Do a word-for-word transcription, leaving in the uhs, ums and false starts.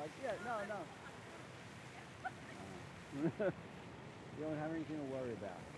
like, yeah, no, no. You don't have anything to worry about.